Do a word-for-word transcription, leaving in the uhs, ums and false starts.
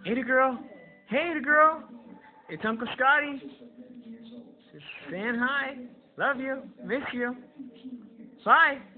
Hey, the girl. Hey, the girl. It's Uncle Scotty. Just saying hi. Love you. Miss you. Bye.